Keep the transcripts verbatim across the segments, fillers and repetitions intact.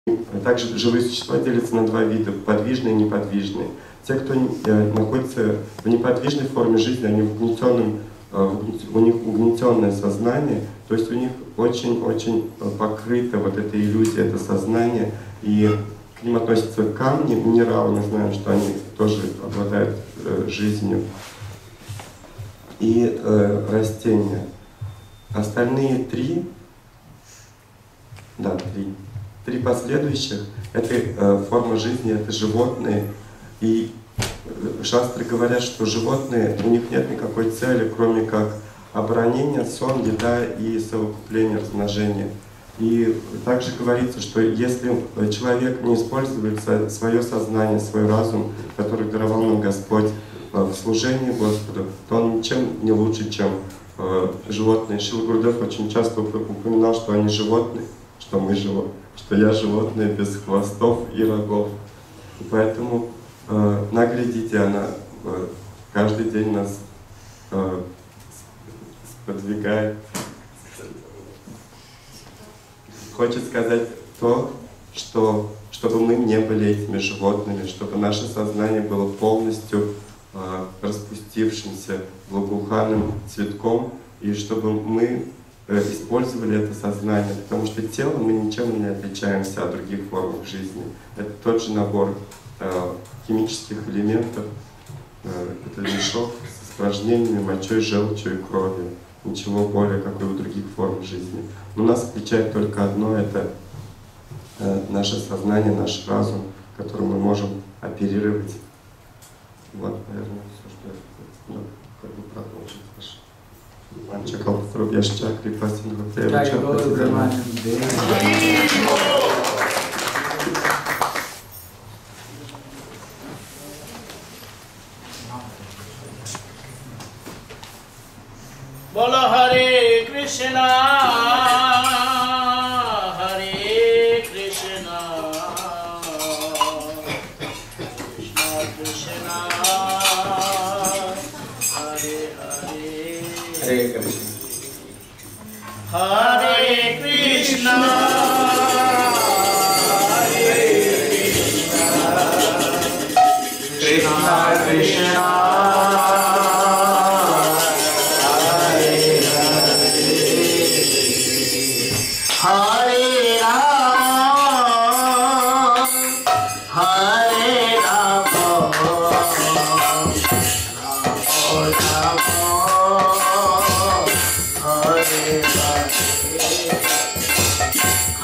Также живые существа делятся на два вида – подвижные и неподвижные. Те, кто находится в неподвижной форме жизни, они в угнетенном, у них угнетенное сознание, то есть у них очень-очень покрыто вот эта иллюзия, это сознание, и к ним относятся камни, минералы, мы знаем, что они тоже обладают жизнью, и э, растения. Остальные три, да, три, три последующих, это э, форма жизни, это животные. И шастры говорят, что животные, у них нет никакой цели, кроме как оборонение, сон, еда и совокупление, размножение. И также говорится, что если человек не использует свое сознание, свой разум, который даровал нам Господь в служении Господу, то он ничем не лучше, чем животные. Шрила Гурудев очень часто упоминал, что они животные, что мы животные, что я животное без хвостов и рогов. И поэтому э, наглядите, она э, каждый день нас э, сподвигает. Хочет сказать то, что чтобы мы не были этими животными, чтобы наше сознание было полностью э, распустившимся благоуханным цветком, и чтобы мы э, использовали это сознание, потому что телом мы ничем не отличаемся от других форм жизни. Это тот же набор э, химических элементов, э, это мешок с испражнениями, мочой, желчью и кровью. Ничего более, как и у других форм жизни. Но нас отличает только одно — это э, наше сознание, наш разум, которым мы можем оперировать. Вот, наверное, все, что я хотел, ну, как бы продолжить ваше. Манчакал Рубьяш Чакри, Пасин Гутева, Чакри. Bola Hare Krishna, Hare Krishna, Krishna Krishna, Hare Hare, Hare Krishna, Hare Krishna, Hare Krishna, Krishna Krishna. Hare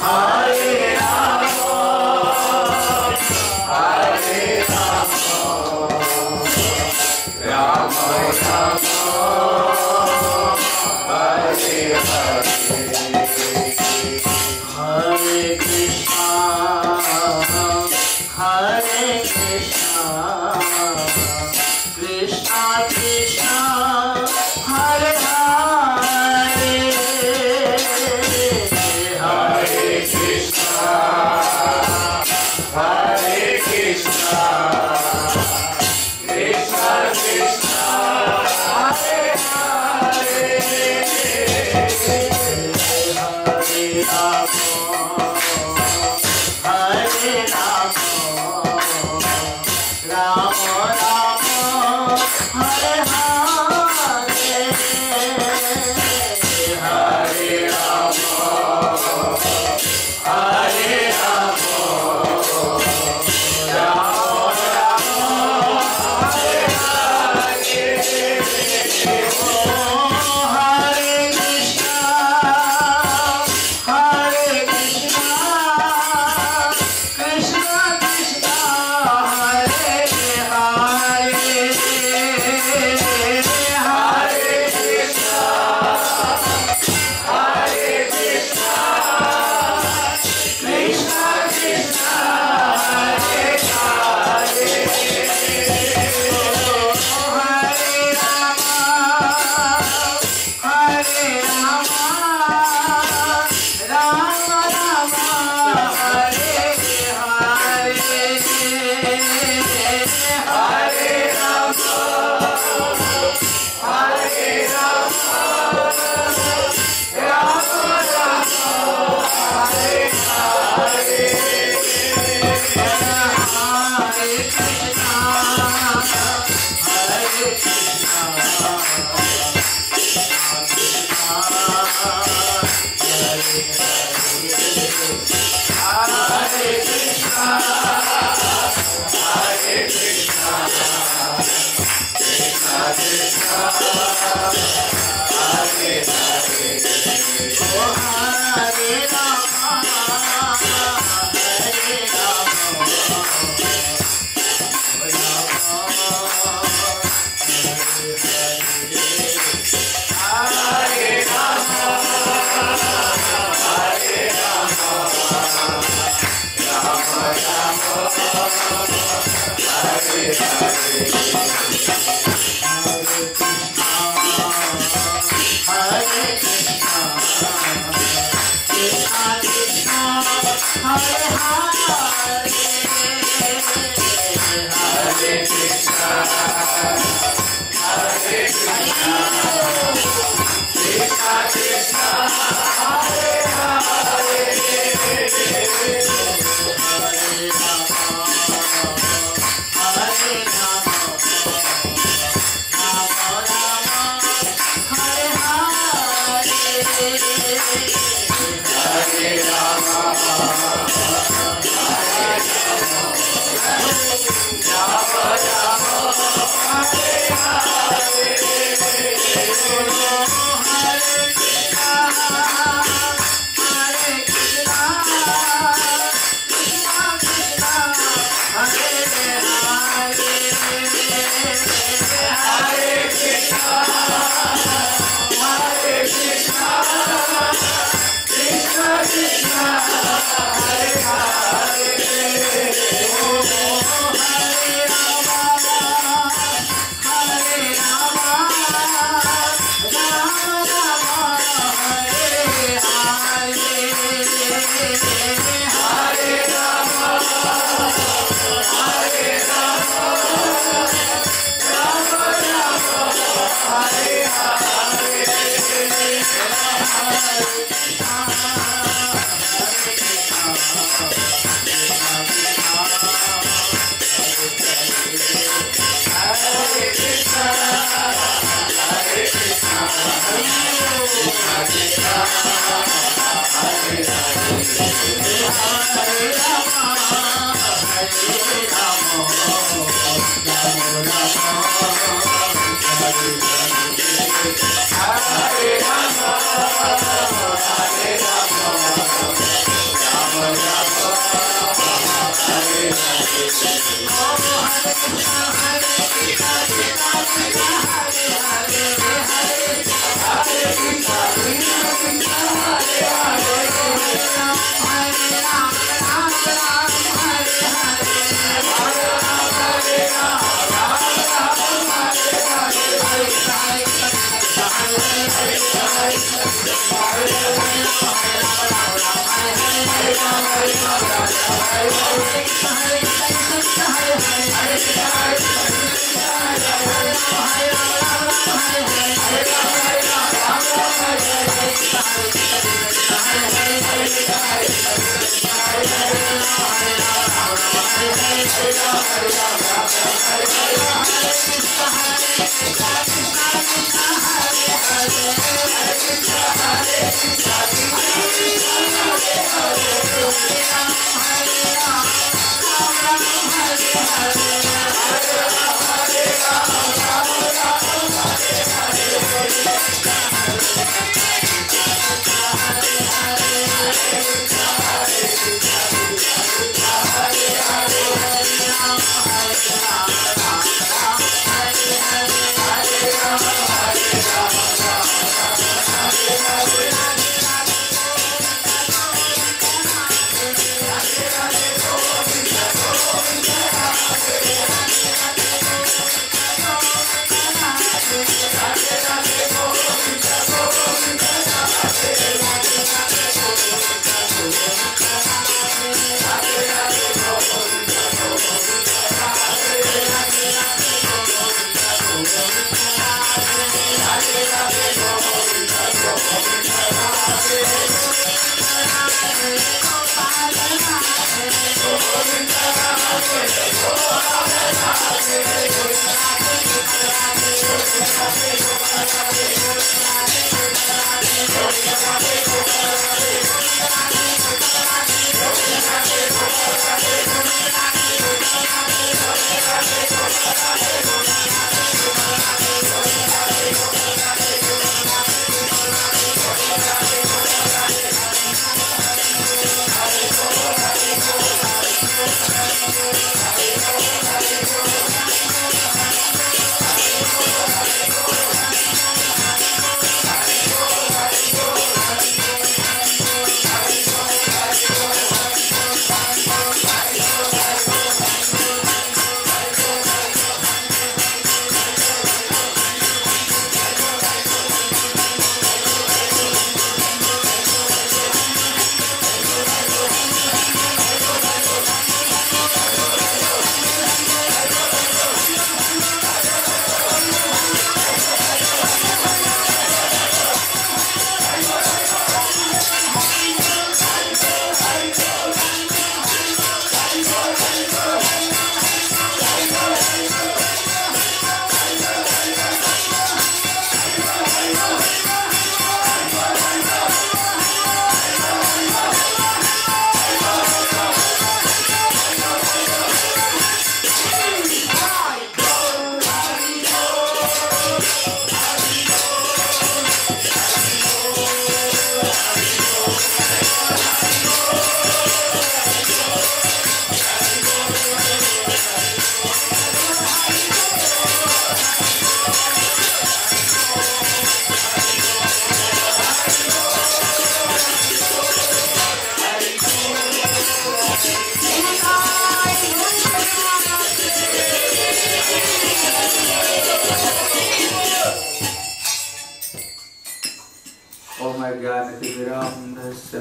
ज्ञानातिविरामधस्य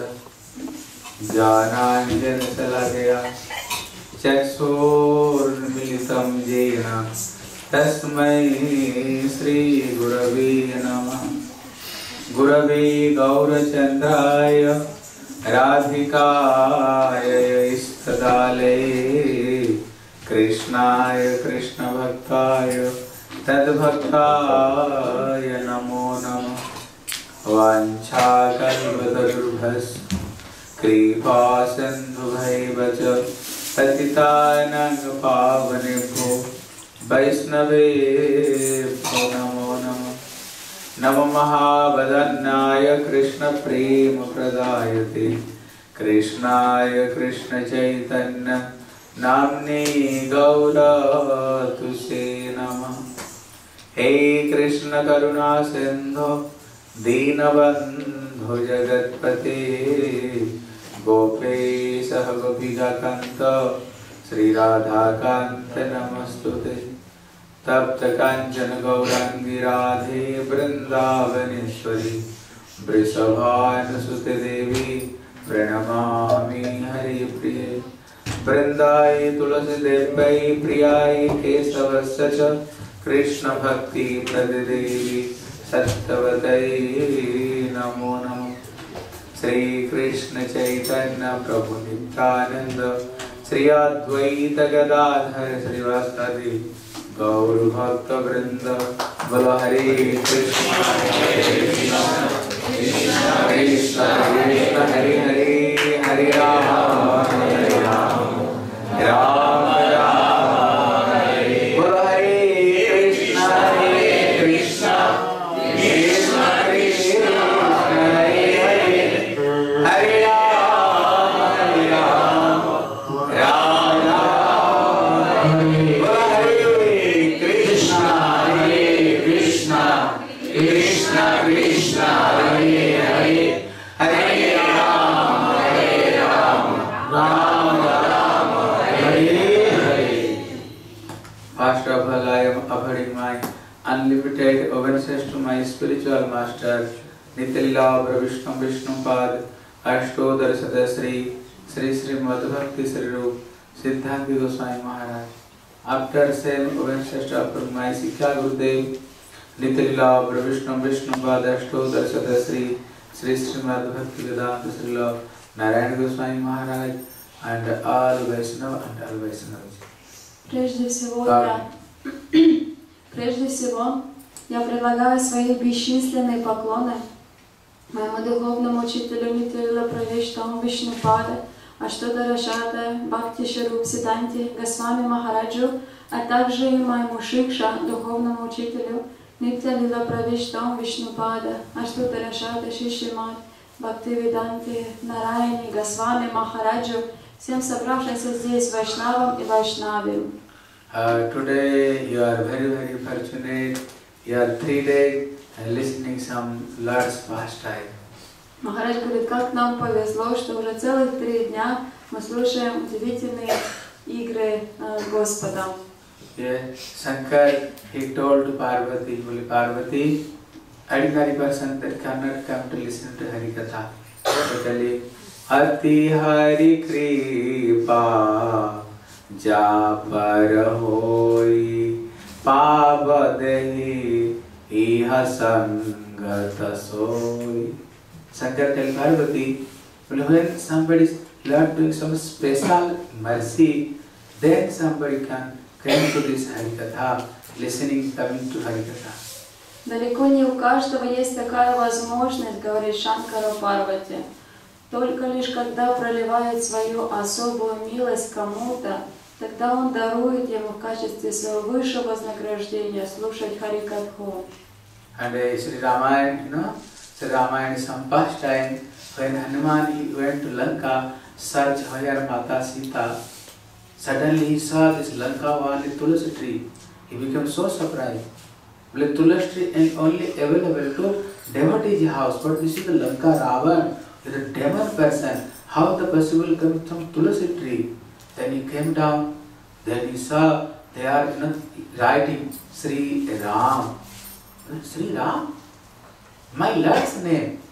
ज्ञानाञ्जनशलाकया चक्षुरुन्मीलितं येन तस्मै श्रीगुरवे नमः। गुरवे गौरचन्द्राय राधिकाय इष्टदालये कृष्णाय कृष्णभक्ताय तद्भक्ताय नमो नमः। वाञ्छाकल्पतरुभ्यश्च कृपा सिन्धुभैव च पतितानां पावनेभ्यो वैष्णवेभ्यो नमो नमः। नमो महावदन्नाय कृष्ण प्रेम प्रदायते कृष्णाय कृष्ण चैतन्य नाम्ने गौरतुसे नमः। हे कृष्ण करुणा सिंधु दीनबन्धु जगत्पते गोपेश गोपिकान्त श्री राधाकान्त नमस्तुते। तप्त कांचन गौरांगी राधे वृंदावनेश्वरी वृषभानुसुते देवी प्रणमामि हरिप्रिये। वृंदाय तुलसी देव्यै प्रियाय केशवस्य च कृष्ण भक्ति प्रदेवी सत्यवतै नमो नमः। श्री कृष्ण चैतन्य प्रभु नित्यानंद श्री अद्वैत गदाधर श्रीवासादि गौर भक्त वृंद बोलो हरे कृष्ण हरे कृष्ण कृष्ण कृष्ण हरे हरे हरे राम हरे राम राम राम हरे। बोलो हरे कृष्ण हरे कृष्ण कृष्ण कृष्ण हरे हरे हरे राम हरे राम राम राम हरे। बोलो हरे कृष्ण हरे कृष्ण कृष्ण कृष्ण हरे हरे हरे राम हरे राम राम राम हरे Hare. First of all, I am offering my unlimited obeisances to my spiritual master Nityalila Vishnu Vishnupad Ashtodhar Sadasri Sri Sri Madhbhakti Sri Rup Siddhanti Goswami Maharaj. After same obeisances to offer my Sikha Gurudev Nityalila Vishnu Vishnupad Ashtodhar Sadasri Sri Sri Madhbhakti Vedanta Sri Lord Narayana Goswami Maharaj and all Vaishnava and all Vaishnavas. Прежде всего, я, прежде всего, я предлагаю свои бесчисленные поклоны моему духовному учителю Нитялила Правиштаму Вишнупада, Аштодара Шада, Бхакти Шаруп Сиданти, Госвами Махараджу, а также и моему Шикша, духовному учителю Нитялила Правиштаму Вишнупада, Аштодара Шада Шишимат, Бхакти Веданти, Нараяни, Госвами Махараджу, всем собравшимся здесь Вайшнавам и Вайшнавим. Uh, today you are very very fortunate. You are three days and listening some Lord's pastime. Махарадж говорит, как нам повезло, что уже целых три дня мы слушаем удивительные игры э, Господа. Yeah, Shankar he told Parvati, "Holy Parvati, ordinary person that cannot come to listen to Harikatha. Totally, Ati Hari Kripa Ja par hoi Pavadehi Iha Sangata Soi." Shankar tell Parvati, when somebody is Lord doing some special mercy, then somebody can come to this Harikatha, listening, coming to Harikatha. Далеко не у каждого есть такая возможность, говорит Шанкара Парвати. Только лишь когда проливает свою особую милость кому-то, тогда он дарует ему в качестве своего высшего вознаграждения слушать Харикатху. And uh, Sri Ramayana, you know, Sri Ramayana is some past time when Hanuman he went to Lanka, search where Mata Sita. Suddenly he saw this Lanka Valley Tulasi tree. He became so surprised. Well, Tulasi tree is only available to devotee house, but this is the Lanka Ravan, is a demon person. How the possible come from Tulasi tree? Then he came down. Then he saw they are you know, writing Sri Ram. Sri Ram? My Lord's name.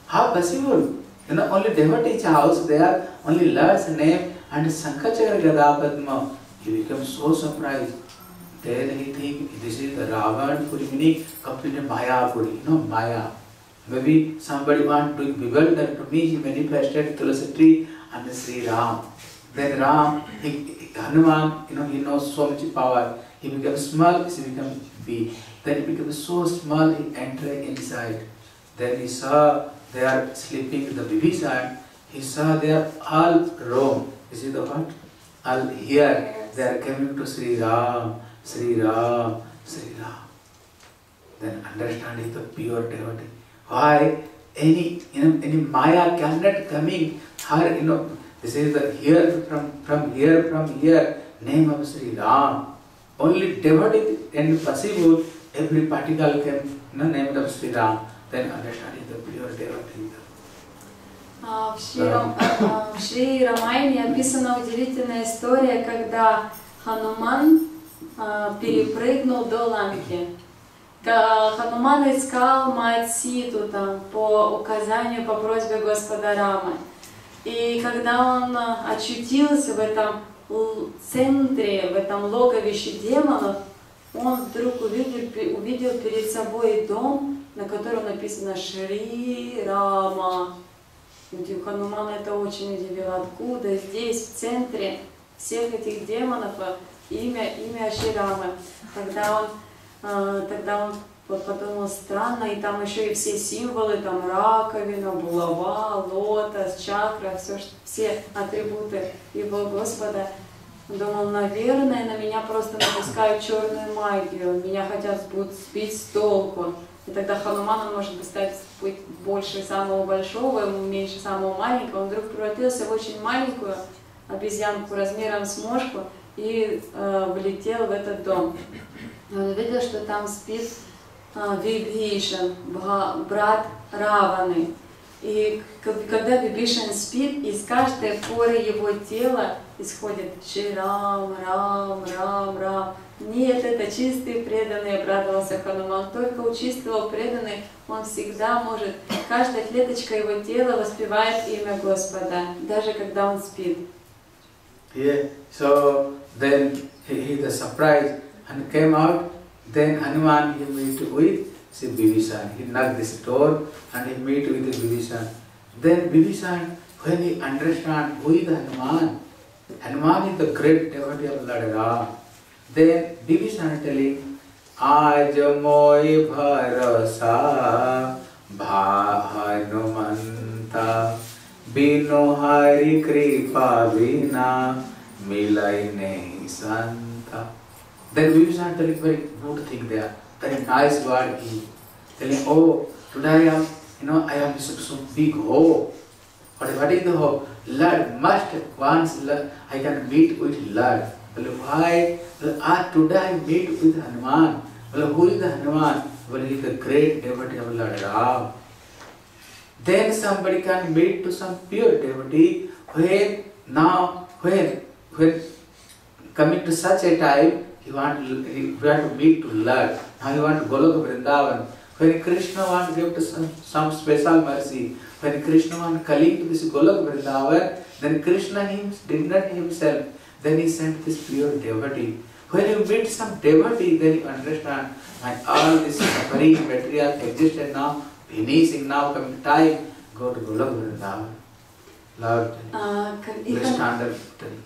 How possible? You know, only devotee's house there, only Lord's name and Sankachakra Gada Padma. He becomes so surprised. Then he thinks this is the Ravan Puri, meaning completely Maya Puri, you know, Maya. Maybe somebody want to bewilder to me, he manifested Tulasi tree and Sri Ram. Then Ram, he, Hanuman, you know, he knows so much power. He becomes small, he becomes big. Then he becomes so small, he enters inside. Then he saw they are sleeping the Vibhishan. He saw they are all Rome. You see the what? All here. They are coming to Sri Ram, Sri Ram, Sri Ram. Then understand is the pure devotee. Why any you know any Maya cannot coming her, you know, this is the here from from here from here name of Sri Ram. Only devotee and possible every particle can, you know, name of Sri Ram. Then understand is the pure devotee. В Шри, в Шри Рамайне описана удивительная история, когда Хануман перепрыгнул до Ланки. Хануман искал мать Ситу там, по указанию, по просьбе Господа Рамы. И когда он очутился в этом центре, в этом логовище демонов, он вдруг увидел, увидел перед собой дом, на котором написано Шри Рама. Ханумана это очень удивило. Откуда здесь, в центре всех этих демонов, имя, имя Шри Рамы? Тогда он, э, тогда он вот подумал, странно, и там еще и все символы, там раковина, булава, лотос, чакра, все, все атрибуты его Господа. Он думал, наверное, на меня просто напускают черную магию, меня хотят сбить с толку. И тогда Хануман, он может стать быть больше самого большого, меньше самого маленького. Он вдруг превратился в очень маленькую обезьянку размером с мошку и э, влетел в этот дом. И он увидел, что там спит э, Вибхишан, брат Раваны. И когда Вибхишан спит, из каждой поры его тела исходит Шри Рам, Рам, Рам, Рам. Нет, это чистый преданный, обрадовался Хануман. Только у чистого преданный он всегда может, каждая клеточка его тела воспевает имя Господа, даже когда он спит. Yeah. So then he, he was surprised and came out. Then Hanuman he met with Vibhishan. He knocked this door and he met with Vibhishan. Then Vibhishan, when he understand who is Hanuman, Hanuman is the great devotee of Lord Ram. Then Vibhishan telling, Aaj moi bharasa bha Hanumanta bino hari kripa vina milai nahi santa. Then Vibhishan telling very good thing there, very nice word he telling, oh, today I am, you know, I have so, so big hope. But what is the hope? Lord must once I can meet with Lord. Well, why? Well, ah, today I meet with Hanuman. Well, who is the Hanuman? Well, he is the great devotee of Lord Ram. Then somebody can meet to some pure devotee when now, when, when coming to such a time, he want, he want to meet to Lord. Now he want to Goloka Vrindavan. When Krishna want to give to some, some special mercy, when Krishna want to calling to this Goloka Vrindavan, then Krishna him, did not himself. Then he sent this pure devotee. When you meet some devotee, then you understand, and all this suffering material existed now, finishing now, coming time, go to Goloka Vrindavan. Lord, please stand up.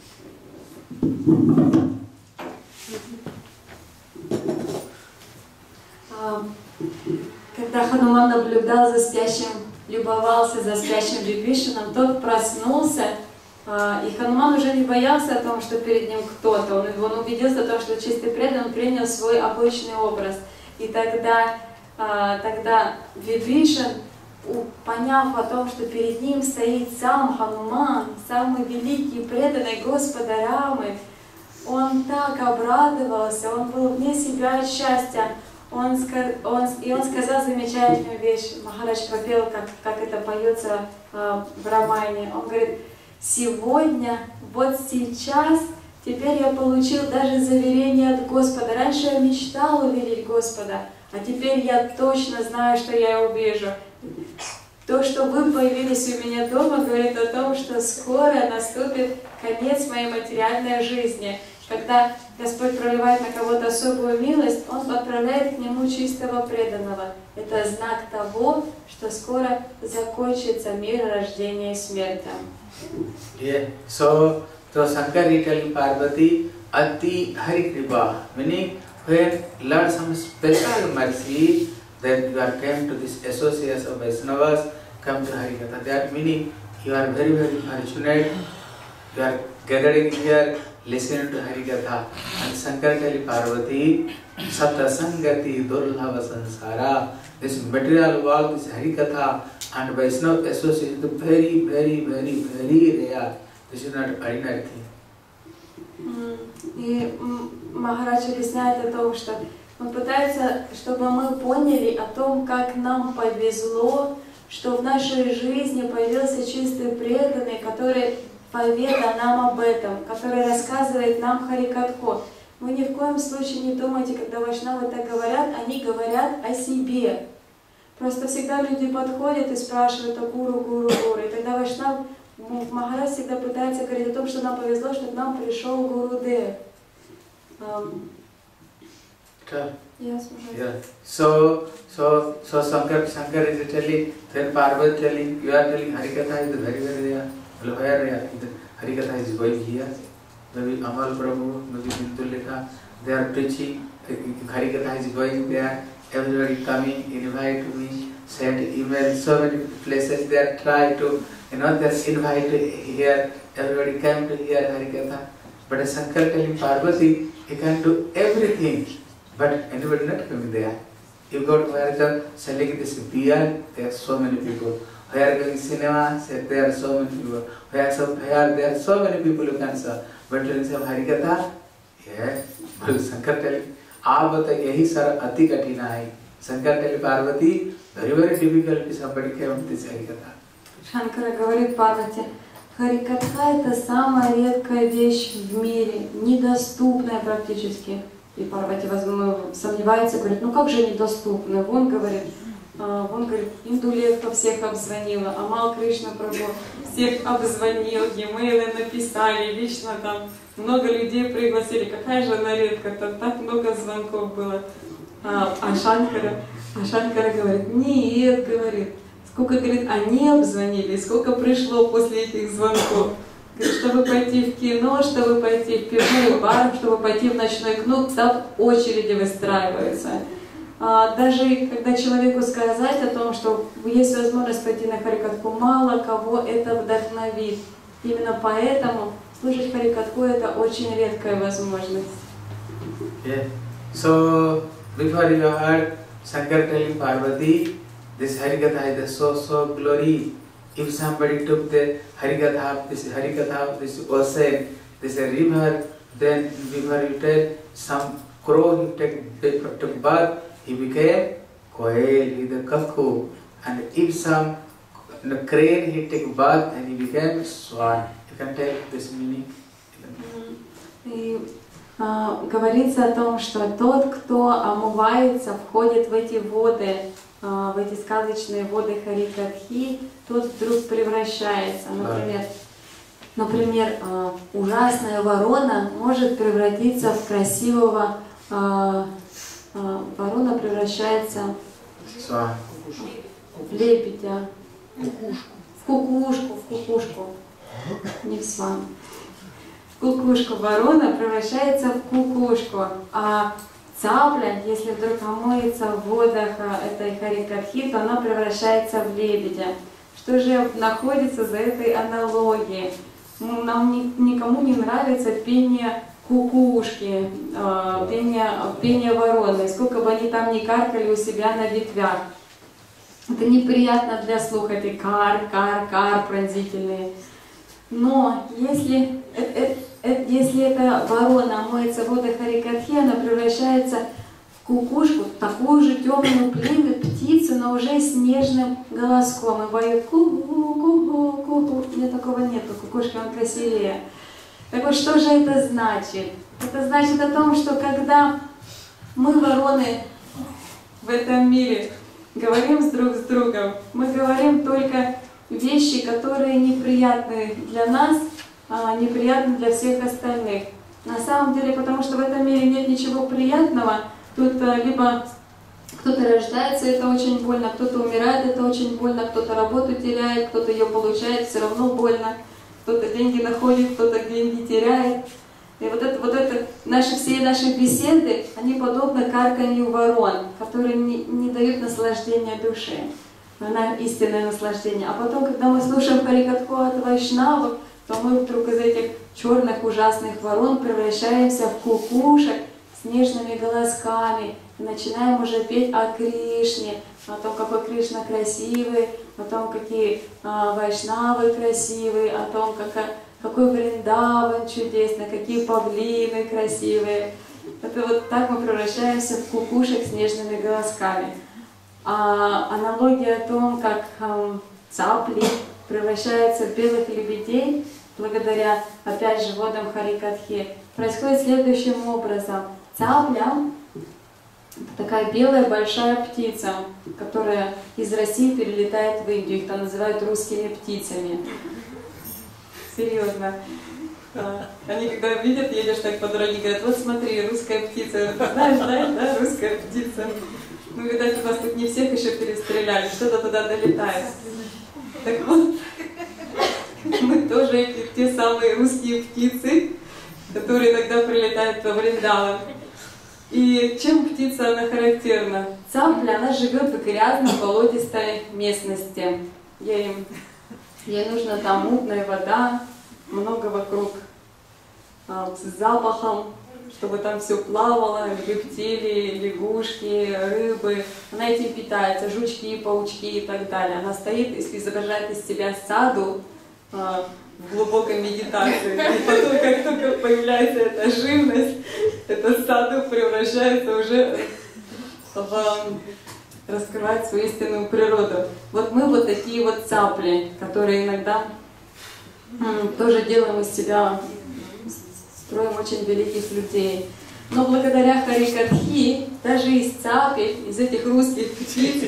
Когда Хануман наблюдал за спящим, любовался за спящим Вибхишаном, тот проснулся. И Хануман уже не боялся о том, что перед ним кто-то. Он, он убедился в том, что чистый преданный, он принял свой обычный образ. И тогда, тогда Вибхишан, поняв о том, что перед ним стоит сам Хануман, самый великий преданный Господа Рамы, он так обрадовался, он был вне себя от счастья. Он, он, и он сказал замечательную вещь, Махарадж пропел, как, как это поется в Рамайне. Он говорит, сегодня, вот сейчас, теперь я получил даже заверение от Господа. Раньше я мечтал увидеть Господа, а теперь я точно знаю, что я его увижу. То, что вы появились у меня дома, говорит о том, что скоро наступит конец моей материальной жизни. Когда Господь проливает на кого-то особую милость, Он отправляет к нему чистого преданного. Это знак того, что скоро закончится мир рождения и смерти. Yeah. So, so Shankar telling Parvati, Ati Hari Kripa, meaning when Lord some special mercy, then you are came to this association of Vaishnavas, come to Harikatha. That meaning you are very very fortunate. You are gathering here, listening to Harikatha. And Shankar telling Parvati, Sata Sangati Durlava Sansara. This material world, this Harikatha and Vaishnava association is very very very very rare. This is not ordinary thing. И Махарадж объясняет о том, что он пытается, чтобы мы поняли о том, как нам повезло, что в нашей жизни появился чистый преданный, который поведал нам об этом, который рассказывает нам Харикатху. Вы ни в коем случае не думайте, когда вайшнавы так говорят, они говорят о себе. Просто всегда люди подходят и спрашивают о гуру, гуру, гуру. И тогда вайшнав, Махарадж всегда пытается говорить о том, что нам повезло, что к нам пришел Гурудев. Um, yes, yeah. So, so, so Shankar, Shankar is telling, then Parvati telling, you are telling Harikatha is very, very rare. Well, where rare? Harikatha is going here. Maybe Amal Prabhu, maybe Bindulekha, they are preaching. Harikatha is going there. Everybody coming, invite me, send email. So many places they are trying to, you know, they are invited here. Everybody come to hear Harikatha. But Shankar telling Parvati, he can do everything, but anybody not coming there. You go to where the selling this beer, there are so many people. Where going cinema, there are so many people. Where some where there are so many people who can serve. But telling some Harikatha, yeah. But Shankar telling, आप बताइए यही सर अति कठिन है. Shankar telling Parvati, very very difficult to somebody came to this Harikatha. Шанкара говорит Парвати, Харикатха это самая редкая вещь в мире, недоступная практически. И Парвати сомневается, говорит, ну как же недоступно? Вон говорит, вон говорит, Индулевка всех обзвонила, Амал Кришна Прабху всех обзвонил, e-mail написали, лично там много людей пригласили. Какая же она редкая, там так много звонков было. А, а Шанкара, а Шанкара говорит, нет, говорит. Сколько, говорит, они обзвонили, сколько пришло после этих звонков. Говорит, чтобы пойти в кино, чтобы пойти в пивной бар, чтобы пойти в ночной клуб, там очереди выстраиваются. А даже когда человеку сказать о том, что есть возможность пойти на Харикатху, мало кого это вдохновит. Именно поэтому слушать Харикатху это очень редкая возможность. Yeah. So, before you heard Shankar telling Parvati, this Harikatha is so so glory. If somebody took the Harikatha, this Harikatha, this ocean, this river, then before you tell some crow, he take took bath, he became quail, he the cuckoo, and if some crane, he take bath and he became swan. You can tell this meaning. И а, говорится о том, что тот, кто омывается, входит в эти воды, в эти сказочные воды Харикатхи, тот вдруг превращается. Например, например, ужасная ворона может превратиться в красивого, ворона превращается в лебедя, в кукушку, в кукушку, не в сван. В кукушку ворона превращается в кукушку, а цапля, если вдруг омоется в водах этой Харикатхи, то она превращается в лебедя. Что же находится за этой аналогией? Нам ни, никому не нравится пение кукушки, э, пение, пение вороны, сколько бы они там ни каркали у себя на ветвях. Это неприятно для слуха, эти кар, кар, кар пронзительные. Но если, э, э, э, если эта ворона омоется в водах Харикатхи, она превращается в кукушку, такую же темную племя, птицу, но уже с нежным голоском. И поет ку-ку-ку-ку-ку. У меня такого нету, кукушка, он красивее. Так вот, что же это значит? Это значит о том, что когда мы, вороны, в этом мире говорим с друг с другом, мы говорим только вещи, которые неприятны для нас, а неприятны для всех остальных. На самом деле, потому что в этом мире нет ничего приятного, тут либо кто-то рождается, это очень больно, кто-то умирает, это очень больно, кто-то работу теряет, кто-то ее получает, все равно больно, кто-то деньги находит, кто-то деньги теряет. И вот это, вот это, наши, все наши беседы, они подобны карканью ворон, которые не, не дают наслаждения душе, на истинное наслаждение. А потом, когда мы слушаем Харикатху от Вайшнавов, то мы вдруг из этих черных ужасных ворон превращаемся в кукушек с нежными голосками, и начинаем уже петь о Кришне, о том, какой Кришна красивый, о том, какие а, вайшнавы красивые, о том, как, какой Вриндаван чудесный, какие павлины красивые. Это вот так мы превращаемся в кукушек с нежными голосками. А аналогия о том, как а, цапли превращаются в белых лебедей, благодаря, опять же, водам Харикатхи, происходит следующим образом. Цапля — такая белая большая птица, которая из России перелетает в Индию. Их там называют русскими птицами. Серьезно. Они когда видят, едешь так по дороге, говорят: вот смотри, русская птица. Знаешь, знаешь, да, русская птица. Ну, видать, у вас тут не всех еще перестреляли, что-то туда долетает. Так вот, мы тоже эти, те самые русские птицы, которые иногда прилетают во Вриндаван. И чем птица она характерна? Цапля, она живет в грязной, болотистой местности. Ей, ей нужна там мутная вода, много вокруг а, с запахом, чтобы там все плавало, рептилии, лягушки, рыбы. Она этим питается, жучки, паучки и так далее. Она стоит, если изображает из себя саду, а, в глубокой медитации. И потом, как только появляется эта живность, этот саду превращается уже в раскрывать свою истинную природу. Вот мы вот такие вот цапли, которые иногда тоже делаем из себя, строим очень великих людей. Но благодаря Харикатхи даже из цапель, из этих русских птиц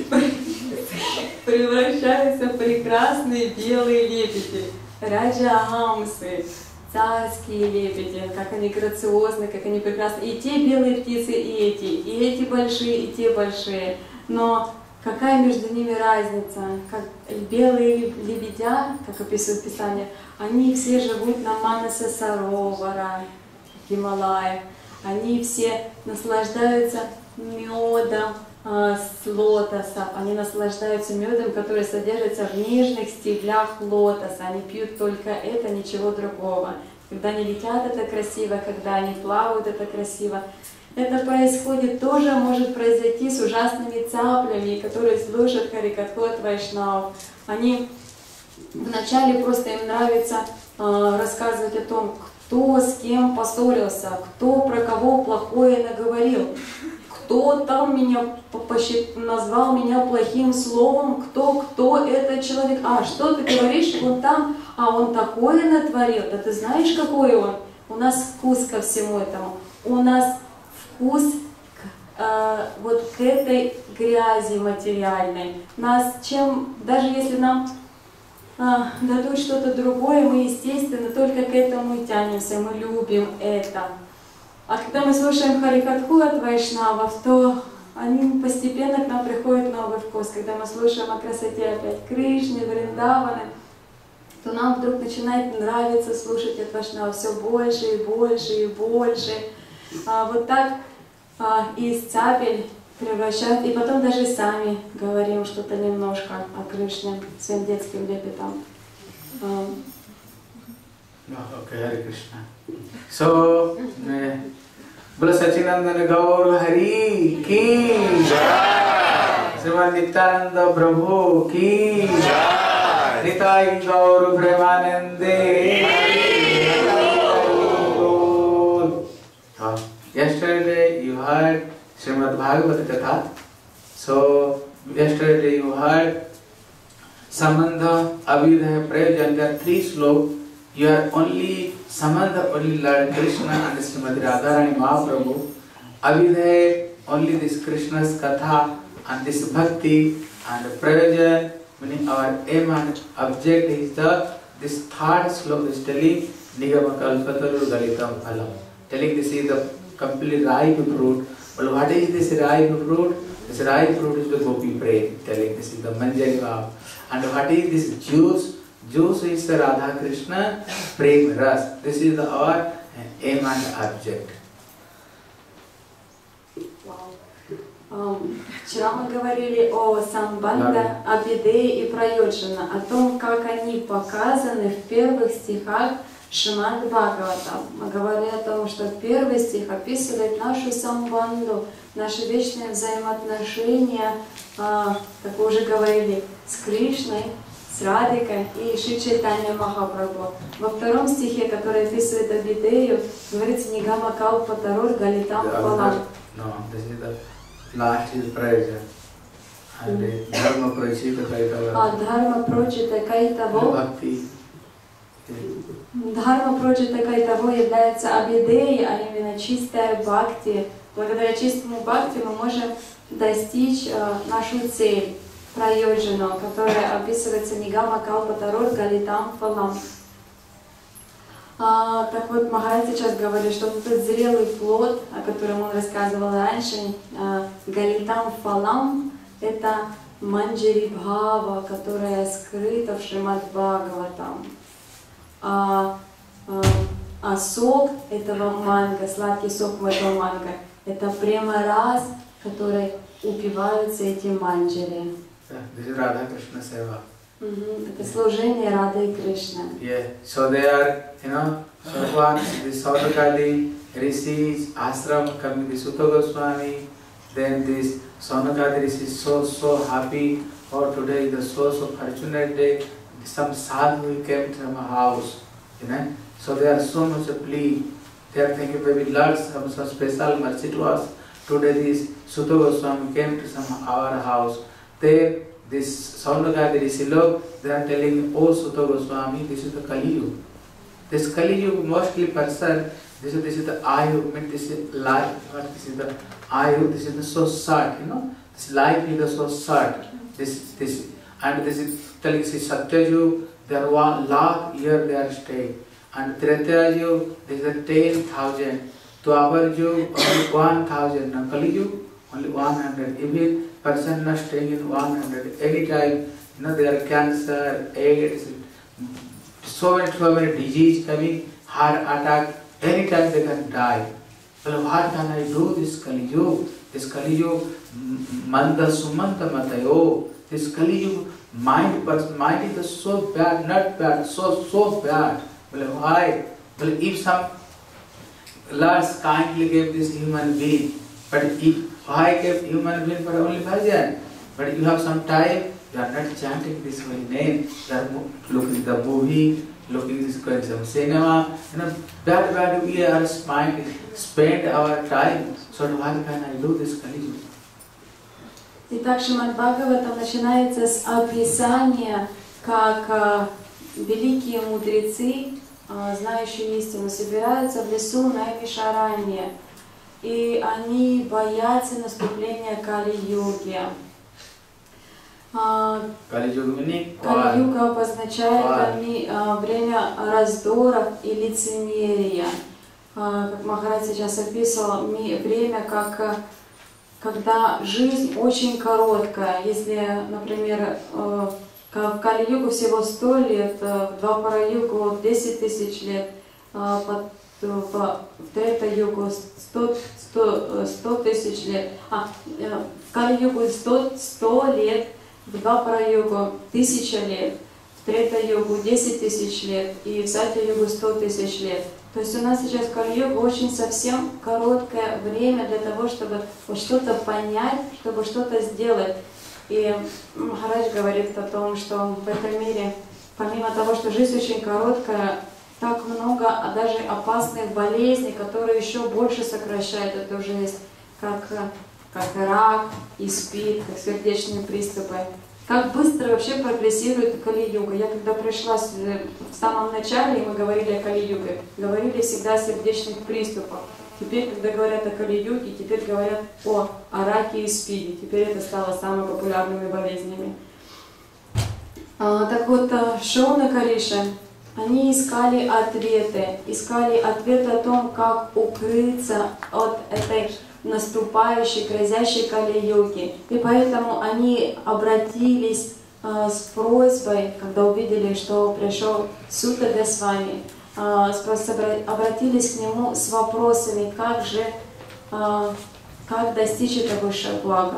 превращаются в прекрасные белые лебеди. Раджахамсы, царские лебеди, как они грациозны, как они прекрасны. И те белые птицы, и эти, и эти большие, и те большие. Но какая между ними разница? Как белые лебедя, как описывает Писание, они все живут на Манаса Саровара, Гималаях. Они все наслаждаются медом э, с лотоса. Они наслаждаются медом, который содержится в нежных стеблях лотоса. Они пьют только это, ничего другого. Когда они летят, это красиво. Когда они плавают, это красиво. Это происходит тоже, может произойти с ужасными цаплями, которые слушают Харикатху от Вайшнавов. Они вначале просто им нравится э, рассказывать о том, кто с кем поссорился, кто про кого плохое наговорил, кто там меня назвал меня плохим словом, кто, кто этот человек. А, что ты говоришь, он там, а он такое натворил, да ты знаешь, какой он? У нас вкус ко всему этому, у нас вкус к, э, вот к этой грязи материальной. Нас чем, даже если нам А, дадут что-то другое, мы, естественно, только к этому и тянемся, мы любим это. А когда мы слушаем Харикатху от Вайшнавов, то они постепенно к нам приходит новый вкус. Когда мы слушаем о красоте опять Кришны, Вриндаваны, то нам вдруг начинает нравиться слушать от Вайшнавов все больше и больше и больше. А, вот так а, из цапель превращают, и потом даже сами говорим что-то немножко о Кришне своим детским лепетом. Um. Okay, Hare Krishna. So, Bala Sachinandana Gaur Hari Ki Jai, Srimad Nityananda Prabhu Ki Jai, Nitai Gaur Premanande. Yesterday you heard Srimad Bhagavad Katha. So, yesterday you heard Sambandha, Abhidhaya, Prayojan. There are three slokas. You are only Sambandha, only Lord Krishna and Srimati Radharani Mahaprabhu. Abhidhaya, only this Krishna's Katha and this bhakti and prayojan, meaning our aim and object is the, this third sloka is telling Nigama Kalpataru Galitam Phalam. Telling this is the complete ripe fruit. But what is this ripe fruit? This ripe fruit is the gopi prem. Telling this is the Manjari Bhav. And what is this juice? Juice is the Radha Krishna Prem Ras. This is the, our aim and object. Вчера мы говорили о самбанда, Абхидее и Прайоджана, о том, как они показаны в первых стихах Шримад Бхагаватам. Мы говорили о том, что первый стих описывает нашу самбанду, наши вечные взаимоотношения, как вы уже говорили, с Кришной, с Радикой и Шри Чайтанья Махапрабху. Во втором стихе, который описывает Абхидею, говорится Нигама Калпатарур Галитам Палам. Last is prayer and dharma prachita kaitava. А дхарма прочита кайтаво. Bhakti. Дхарма прочита кайтаво является абхидеей, а именно чистая бхакти. Благодаря чистому бхакти мы можем достичь э, нашу цель, прайоджану, которая описывается Нигама Калпатарур Галитам Фалам. А, так вот, Махарадж сейчас говорит, что этот зрелый плод, о котором он рассказывал раньше, а, Галитам Фалам, это Манджари Бхава, которая скрыта в Шримад Бхагаватам. А, а, а сок этого манго, сладкий сок этого манго, это према рас, который упиваются эти манджари. This is Radha Krishna Seva. Это служение Рады и Кришны. Yeah, so they are, you know, so once the Saunakadi Rishi's ashram coming, the Sutta Goswami, then this Saunakadi Rishi is so, so happy, or today is the so, so fortunate day, some sadhu came from a house, you know, so they are so much pleased, they are thinking maybe Lord some, some special mercy to us, today this Sutta Goswami came to some our house, they this Saunakadi Rishi look, they are telling, oh Sutta Goswami, this is the Kali Yuga. This Kali Yuga mostly person, this is, this is the Ayu, mean this is life, but this is the Ayu, this is the so short, you know, this life is the so short, this, this, and this is telling, this is Satya Yuga, they are one lakh year they are staying, and Treta Yuga, this is the ten thousand, Dwapar Yuga, only one thousand, now Kali Yuga, only one hundred, even person not staying in one hundred, anytime, you know, there are cancer, AIDS, so many, so many disease coming, heart attack, anytime they can die. Well, what can I do this Kali Yuga? This Kali Yuga, Manda Sumanta Matayo, this Kali Yuga, mind, but mind is so bad, not bad, so, so bad. Well, why? Well, if some Lord kindly gave this human being, but if why gave human being for only bhajan? But you have some time, you are not chanting this holy name, you are looking at the movie, looking at this going some cinema, you know, bad, bad we are spend, spend our time. So why can I do this Kali Yuga? Итак, Шримад Бхагаватам начинается с описания, как а, великие мудрецы, а, знающие истину, собираются в лесу Наймишаранья. И они боятся наступления Кали-юги. Кали-юга обозначает время раздоров и лицемерия. Как Махарадж сейчас описывал, время, как, когда жизнь очень короткая. Если, например, в Кали-югу всего сто лет, в Двапара-югу десять тысяч лет, в Трета-югу сто тысяч лет, а в Кали-югу сто лет, в Двапара-югу тысяча лет, в Трета-югу десять тысяч лет и в Сатья-югу сто тысяч лет. То есть у нас сейчас Кали-юга очень совсем короткое время для того, чтобы вот что-то понять, чтобы что-то сделать. И Махарадж говорит о том, что в этом мире, помимо того, что жизнь очень короткая, так много, а даже опасных болезней, которые еще больше сокращают эту жизнь, как, как рак и СПИД, как сердечные приступы. как быстро вообще прогрессирует Кали-юга. Я когда пришла в самом начале, и мы говорили о Кали-юге, говорили всегда о сердечных приступах. Теперь, когда говорят о Кали-юге, теперь говорят о, о раке и спиде. Теперь это стало самыми популярными болезнями. А, так вот, Шрауна Кариши, они искали ответы, искали ответы о том, как укрыться от этой наступающей, грозящей Кали-юги. И поэтому они обратились э, с просьбой, когда увидели, что пришел Сута Госвами, э, обратились к нему с вопросами, как же, э, как достичь этого высшего блага.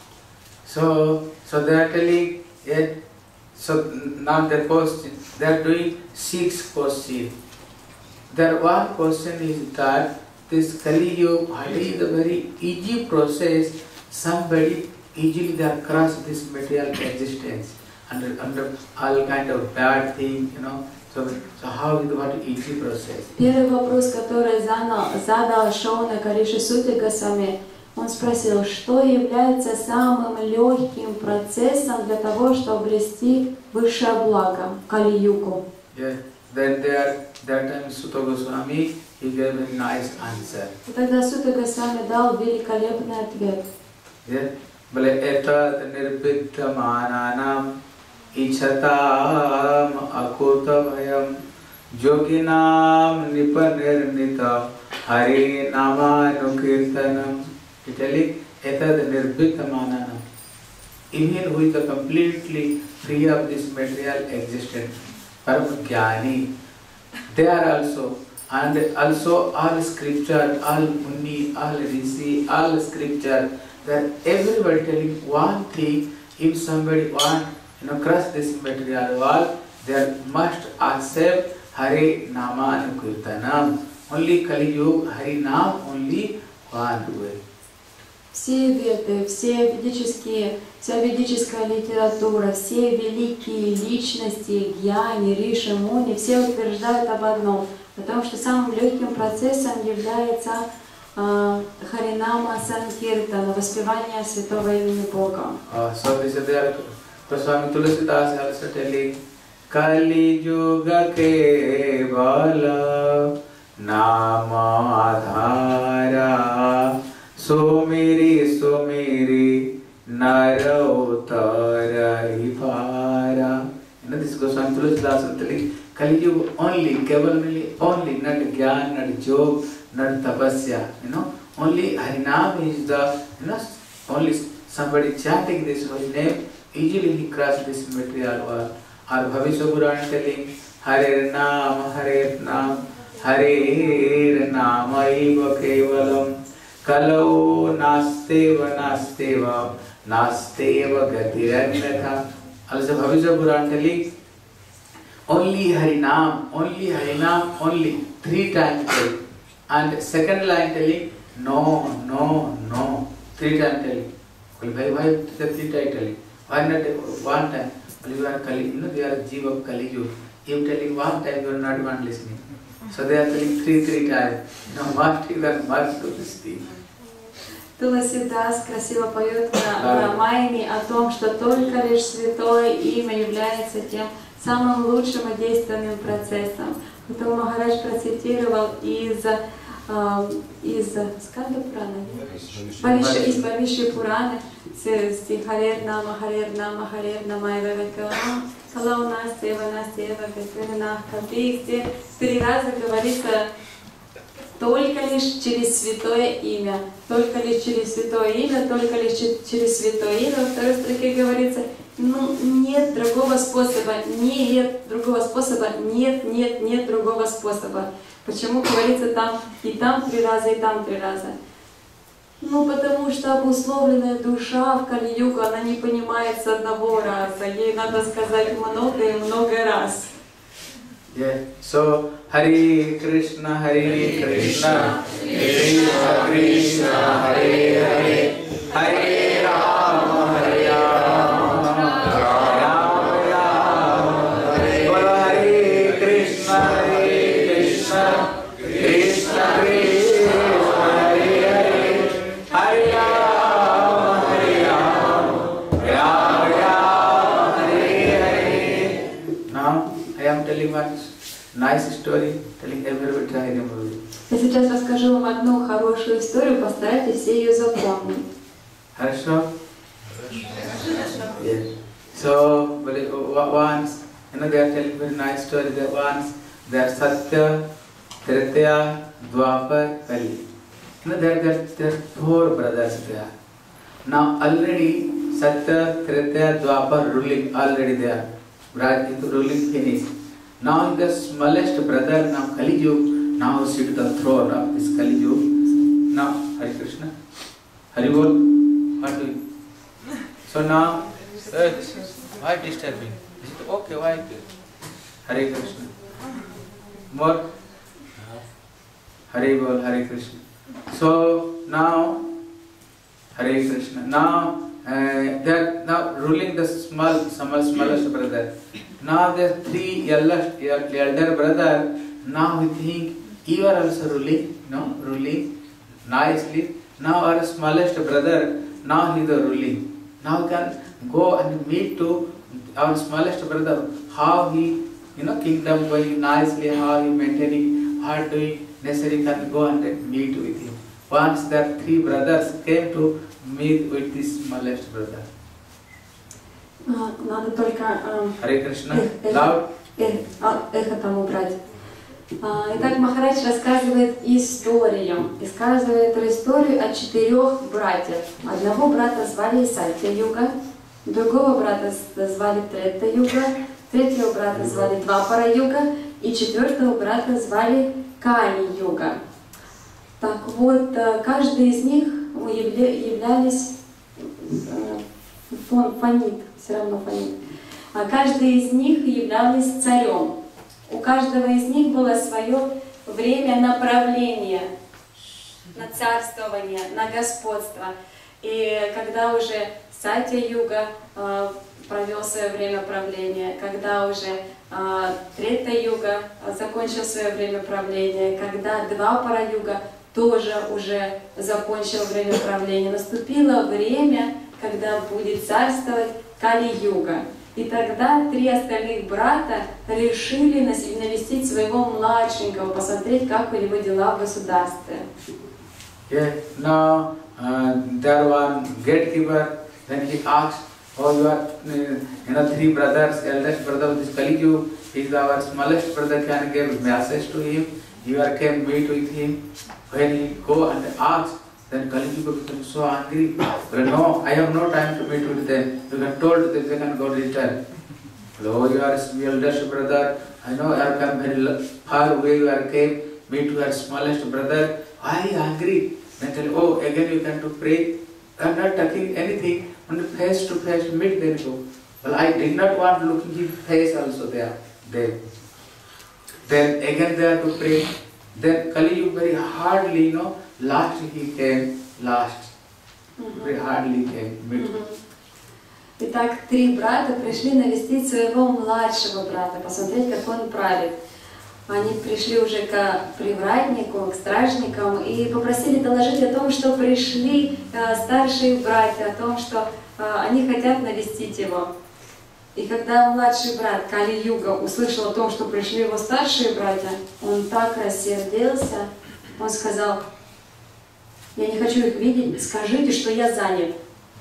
So, so they are telling it, so now the question, they are doing six questions. Their one question is that this Kali Yuga is a very easy process. Somebody easily they cross this material existence under under all kind of bad thing, you know. So, so how is what easy process? Первый вопрос, который задал, задал Шрауна Кариши Суте Госвами, он спросил, что является самым легким процессом для того, чтобы обрести высшее благо, Кали-югу. Yeah. Then there, that time Suta Goswami, he gave a nice answer. И тогда Сута Госвами дал великолепный ответ. Yeah. Bale etad nirbidda mananam ichatam akutavayam yoginam nipanirnita hari namanukirtanam. He telling etad nirbidda mananam. Even who is completely free of this material existence, Paramajnani, they are also, and also all scripture, all Muni, all Rishi, all scripture, that everybody telling one thing, if somebody want, you know, cross this material wall, they must accept Hare Nama Kirtanam. Only Kali Yuga, Hare Nam, only one way. Все веды, все ведические, вся ведическая литература, все великие личности, гьяни, риши, муни, все утверждают об одном, о том, что самым легким процессом является э, Харинама Санкиртана, воспевание святого имени Бога. So this is there. Swami Tulasidas also telling Kali Yuga Kevala Nama Adhara Sumiri Sumiri Narotara Ipara. You know, this goes on Tulasidas telling Kali Yuga only, Kevala only, not Gyan, not Jog, not Tapasya. You know, only Harinam is the, you know, only somebody chanting this holy name, easily he crossed this material world. Or Bhavishya Purana telling Hare Nam, Hare Nam, Hare Nam, Aiva Kevalam. Kalau nasteva nasteva nasteva gatirannatha. Also Bhavishya Purana telling only Harinam, only Harinam, only three times telling. And second line telling no, no, no, three times telling. Well, why, why the three times telling? Why not one time? Well, you are Kali, you know, they are Jiva of Kali Yuga. You telling one time, you are not one listening. So they are telling three, three times. You know, must you learn, must do this thing. Туласидас красиво поет на Рамайне о том, что только лишь святое имя является тем самым лучшим и действенным процессом. Потом Махарадж процитировал из, э, из Сканда Пурана, из Бхавишья Пураны, стих Харер Нама, Харер Нама, Харер Нама, Калау Настева, Настева, Гатвинах, Кабик, где три раза говорится только лишь через святое имя, только лишь через святое имя, только лишь через святое имя. Во второй строке говорится, ну, нет другого способа, нет другого способа, нет, нет, нет другого способа. Почему говорится там и там три раза, и там три раза? Ну, потому что обусловленная душа в Кали-югу, она не понимает с одного раза. Ей надо сказать много и много раз. Yeah. So, Hare Krishna, Hare Krishna, Krishna Krishna, Hare Hare, Hare Rama, Hare Rama, Rama Rama, Hare Krishna, Hare Krishna, Krishna Krishna, Hare Hare, Hare Rama, Hare Rama, Rama Rama. расскажу вам одну хорошую историю, постарайтесь все ее запомнить. Хорошо? Yes. So, once, you know, they are telling very nice story. That once, there are Satya, Tretya, Dwapar, Kali. You know, there, there, there are four brothers there. Now, already Satya, Tretya, Dwapar ruling already there. Right, into ruling finished. Now, the smallest brother, now Kali Yuga, now sit the throne of this Kali Yuga. Now, Hare Krishna, Hari Bol, what do you? So now, uh, why disturbing? Is it okay? Why? Hare Krishna. More? Hare Bol, Hare Krishna. So now, Hare Krishna. Now, uh, they are now ruling the small, small, smallest brother. Now there are three eldest, elder brother. Now we think you are also ruling, no, ruling nicely. Now our smallest brother, now he is the ruling. Now we can go and meet to our smallest brother, how he, you know, kingdom going nicely, how he maintaining, how doing necessary, can go and meet with him. Once the three brothers came to meet with this smallest brother. Надо только Hare Krishna, loud. эхо там убрать. Итак, Махарадж рассказывает историю. И рассказывает историю о четырех братьях. Одного брата звали Сатья-юга, другого брата звали Третья-юга, третьего брата звали Двапара-юга и четвертого брата звали Кали-юга. Так вот, каждый из них являлись фон, фонит, все равно фонит. А каждый из них являлся царем. У каждого из них было свое время направления на царствование, на господство. И когда уже Сатья-юга э, провел свое время правления, когда уже э, Третья-юга закончил свое время правления, когда Двапара-юга тоже уже закончил время правления, наступило время, когда будет царствовать Кали-юга. И тогда три остальных брата решили навестить своего младшенького, посмотреть, как у него дела в государстве. Yeah. Now, uh, there one gatekeeper, then he asked, oh, you are, uh, you know, three brothers, eldest brother of this Kali Yuga, he is our smallest brother, can give message to him, you are can meet with him. When he go and ask, then Kali Yuga becomes so angry. Well, no, I have no time to meet with them. You can told them they can go return. Hello, you are eldest brother. I know I have come very far away. You are came meet your smallest brother. Why are you angry? Then tell, oh, again you can to pray. I am not talking anything. Only face to face meet them go. Well, I did not want looking his face also there. There. Then again they are to pray. Then Kali Yuga very hardly, you know. Last he came, last. Very hardly came. Итак, три брата пришли навестить своего младшего брата, посмотреть, как он правит. Они пришли уже к привратнику, к стражникам и попросили доложить о том, что пришли э, старшие братья, о том, что э, они хотят навестить его. И когда младший брат Кали-юга услышал о том, что пришли его старшие братья, он так рассердился, он сказал: я не хочу их видеть, скажите, что я занят.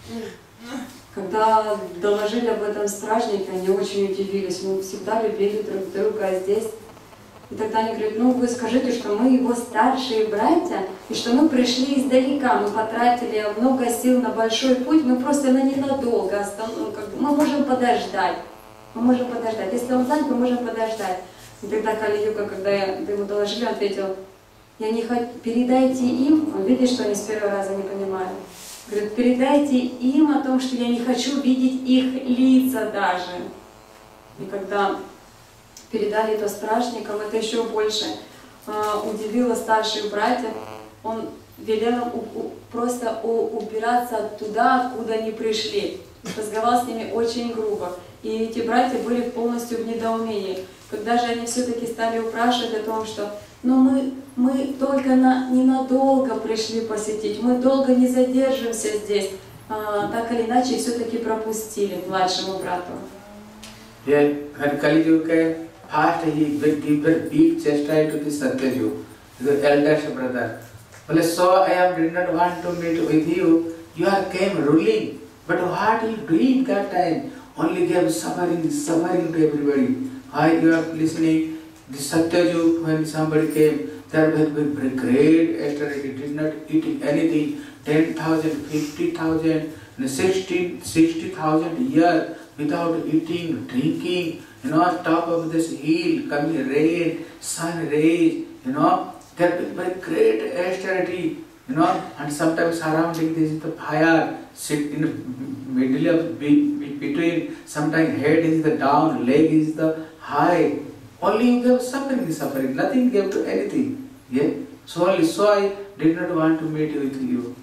Когда доложили об этом стражники, они очень удивились. Мы всегда любили друг друга, а здесь... И тогда они говорят: ну вы скажите, что мы его старшие братья, и что мы пришли издалека, мы потратили много сил на большой путь, мы просто на ненадолго останов... мы можем подождать. Мы можем подождать. Если он занят, мы можем подождать. И тогда Кали-юга, когда ему доложили, ответил: я не хочу, передайте им, он видит, что они с первого раза не понимают. Говорит: передайте им о том, что я не хочу видеть их лица даже. И когда передали это стражникам, это еще больше э, удивило старших братьев. Он велел им у, у, просто у, убираться туда, откуда они пришли. Разговаривал с ними очень грубо. И эти братья были полностью в недоумении. Когда же они все-таки стали упрашивать о том, что но мы, мы только на, ненадолго пришли посетить, мы долго не задержимся здесь. А, так или иначе, все-таки пропустили младшему брату. Yeah, and Kali Yuga, first he gave a big chastisement to the Satya-yuga, the eldest brother. Well, so I am did not want to meet with you. You are came ruling, but what you doing that time? Only gave suffering, suffering to everybody. Why you are listening? The Satyajug, when somebody came, there was a great austerity, did not eat anything. Ten thousand, fifty thousand, sixty, sixty thousand years without eating, drinking. You know, on top of this hill, coming rain, sun rays. You know, there was great austerity. You know, and sometimes surrounding this is the fire, sit in the middle of between. Sometimes head is the down, leg is the high. Only you gave suffering, suffering. Nothing gave to anything. Yeah. So only so I did not want to meet with you.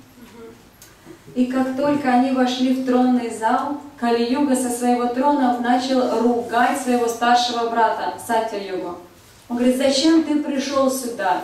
И как только они вошли в тронный зал, Кали-юга со своего трона начал ругать своего старшего брата Сатья-югу. Он говорит: зачем ты пришел сюда?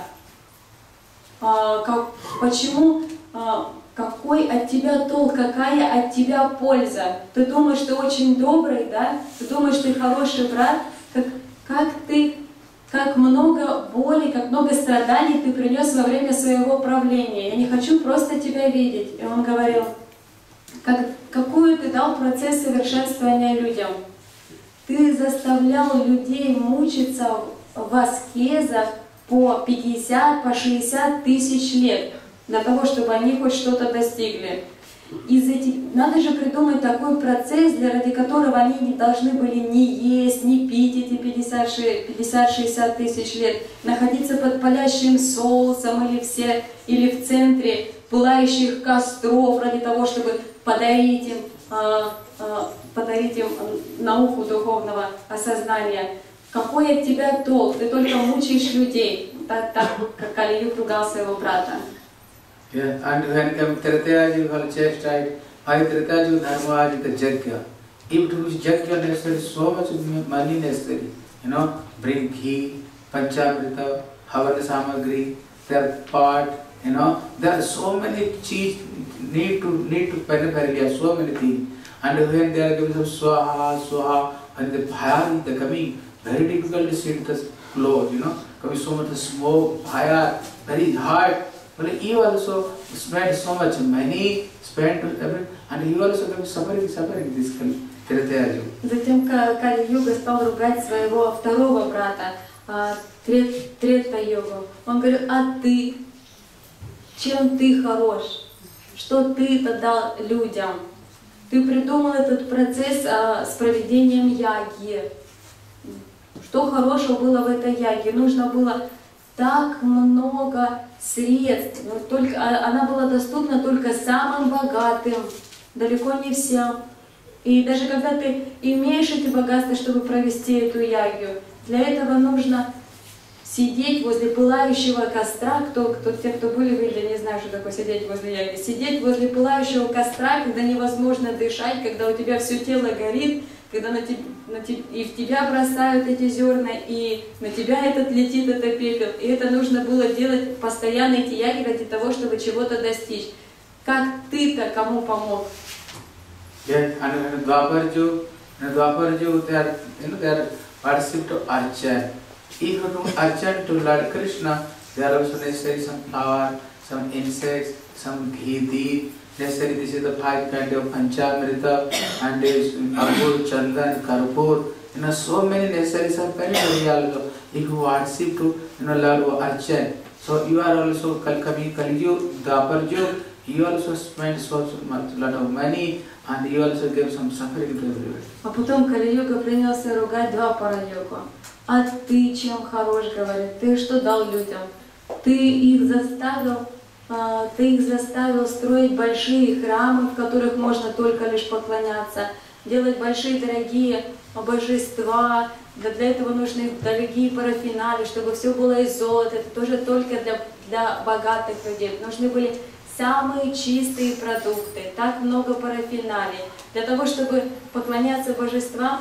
А, как, почему, а, какой от тебя толк, какая от тебя польза? Ты думаешь, ты очень добрый, да? Ты думаешь, ты хороший брат? Как, как ты, как много боли, как много страданий ты принес во время своего правления. Я не хочу просто тебя видеть. И он говорил: как, какую ты дал процесс совершенствования людям? Ты заставлял людей мучиться в аскезах по пятьдесят, по шестьдесят тысяч лет, для того, чтобы они хоть что-то достигли. Из этих... Надо же придумать такой процесс, для ради которого они не должны были ни есть, ни пить эти пятьдесят-шестьдесят тысяч лет, находиться под палящим солнцем или, все, или в центре пылающих костров ради того, чтобы подарить им, а, а, подарить им науку духовного осознания. Какой от тебя толк? Ты только мучаешь людей. Так, так как Кали-юг ругал своего брата. Yeah, and when came Tretaya-yuga, whole chastised, why Tretaya-yuga dharma is the Jagya. If to which Jagya necessary, so much money necessary. You know, bring ghee, panchamrita, havana samagri, their pot, you know, there are so many cheese need to need to paraphernalia, so many things. And when they are giving some swaha, swaha, and the fire is coming, very difficult to see the clothes, you know, coming so much smoke, fire, very hard. But you also spent so much money, spent everything, and you also going suffering, suffering this Tretaya-yuga. Затем Кали-юга стал ругать своего второго брата, Третая-югу. Он говорил: а ты, чем ты хорош? Что ты-то дал людям? Ты придумал этот процесс а, с проведением яги. Что хорошего было в этой яге? Нужно было так много средств, но только, она была доступна только самым богатым, далеко не всем. И даже когда ты имеешь эти богатства, чтобы провести эту ягью, для этого нужно сидеть возле пылающего костра. Кто, кто, те, кто были в Индии, не знаю, что такое сидеть возле ягги. Сидеть возле пылающего костра, когда невозможно дышать, когда у тебя все тело горит, когда на теб, на теб, и в тебя бросают эти зерна, и на тебя этот летит, это пепел. И это нужно было делать постоянно, эти яги, ради того, чтобы чего-то достичь. Как ты-то кому помог? Yes, and in Dwapar-yuga, in Dwapar-yuga, they are, you know, they are worshipped to Archan. If you do Archan to Lord Krishna, there are also necessary some flower, some insects, some ghee, necessary. This is the five kind of panchamrita, and there is Amul, Chandan, Karpur. You know, so many necessary some very also. If you worship to, you know, Lord Archan, so you are also coming Kali-yuga, Dwapar-yuga. You also spend so much lot of money, and you also give some suffering to everybody. А потом Кали-юга принялся ругать Двапара-югу. А ты чем хорош, говорит? Ты что дал людям? Ты их заставил, а, ты их заставил строить большие храмы, в которых можно только лишь поклоняться, делать большие дорогие божества. Для, для этого нужны дорогие парафинали, чтобы все было из золота. Это тоже только для, для богатых людей. Нужны были самые чистые продукты, так много парафиналий. Для того, чтобы поклоняться божествам,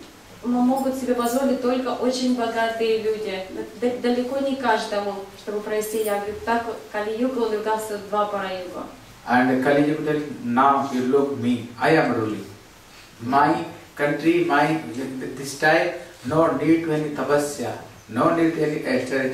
могут себе позволить только очень богатые люди. Далеко не каждому, чтобы провести ягу. Так Кали-юга он ругался Двапара-югу. And Kali-yuga tells, now you look me, I am ruling. My country, my this time, no need to any tapasya, no need to any austerity,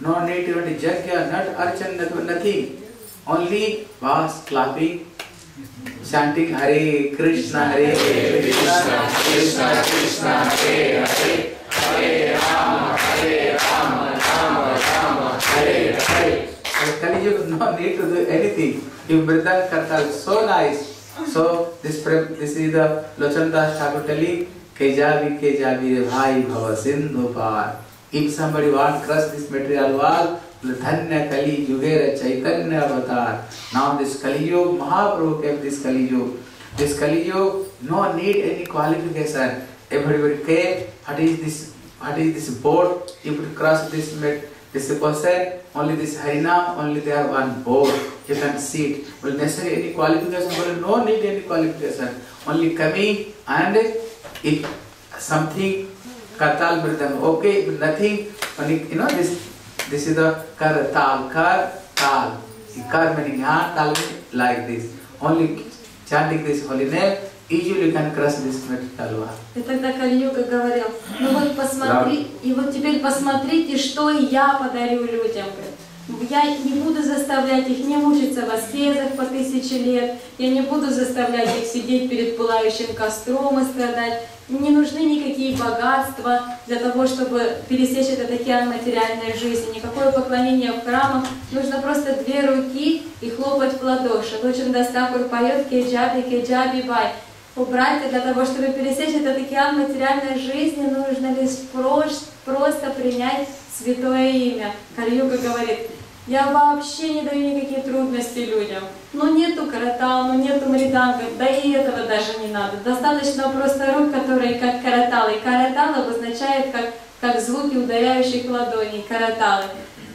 no need to do jagya, not archan, nothing. Only was clapping, chanting Hare Krishna, Hare Krishna, Krishna Krishna, Hare Hare, Hare Rama, Hare Rama, Rama Rama, Hare Hare. Kali Yuga no need to do anything. If Mridang Kartal is so nice. So this this is the Lochan Das Thakur telling Kejavi Kejavi Re Bhai Bhava Sindhu Par. If somebody wants to crush this material wall, Dhanya Kali Yugera Chaitanya Avatar. Now this Kali Yuga, Mahaprabhu kept this Kali Yuga. This Kali Yuga, no need any qualification. Everybody came, what is this, what is this board? You could cross this this person, only this Harinam, only there one board. You can see it. Well, necessary any qualification, well, no need any qualification. Only coming and if something Kartal Mridang, okay, but nothing, only, you know, this this is the Kar Tal, Kar Tal. Kar meaning hand, Tal meaning like this. Only chanting this holy name, easily you can crush this metal. И тогда Кали-юга говорил: ну вот посмотри, и вот теперь посмотрите, что я подарю людям. Я не буду заставлять их не мучиться в аскезах по тысяче лет, я не буду заставлять их сидеть перед пылающим костром и страдать. Не нужны никакие богатства для того, чтобы пересечь этот океан материальной жизни, никакое поклонение в храмах. Нужно просто две руки и хлопать в ладоши. Лочин Дас Тхакур поет «Кеджаби, кеджаби бай». Убрать для того, чтобы пересечь этот океан материальной жизни, нужно лишь просто принять святое имя. Кали-юга говорит: я вообще не даю никакие трудности людям. Ну нету каратал, ну нету мриданга, да и этого даже не надо. Достаточно просто рук, которые как караталы. Каратал обозначает как, как звуки ударяющих ладоней, караталы.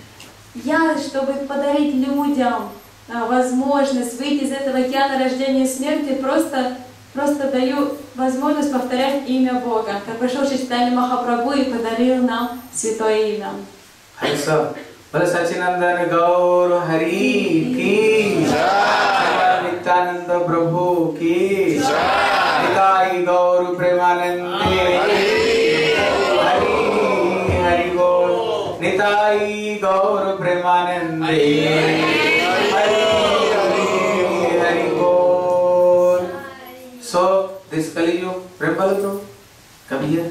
Я, чтобы подарить людям возможность выйти из этого океана рождения и смерти, просто, просто даю возможность повторять имя Бога. Как пришел Чайтанья Махапрабху и подарил нам святое имя. Bala Sachinandan Gaur Hari Ki Jai, Nityananda Prabhu Ki Jai, Nitai Gaur Premanande Hari Hari Gaur, Nitai Gaur Premanande Hari Hari Hari Gaur. So this Kali Yuga, Prabhu Prabhu, come here.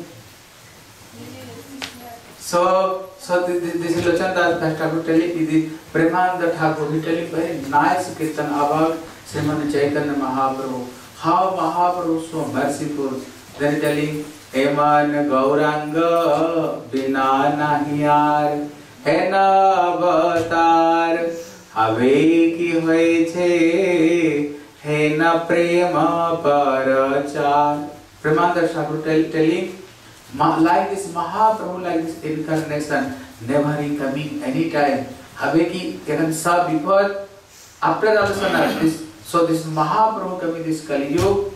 So So this, this is Lochan Das Thakur telling, this is Premananda Thakur, he telling very nice kirtan about Srimad Chaitanya Mahaprabhu. How Mahaprabhu so merciful. Then he telling, Eman Gauranga Bina Nahiyar Hena Avatar Have ki hoye che Hena Prema Parachar. Premananda Thakur telling, like this Mahaprabhu, like this incarnation, never he coming any time. Haveki even saw before, after also not this. So this Mahaprabhu coming this Kali Yuga.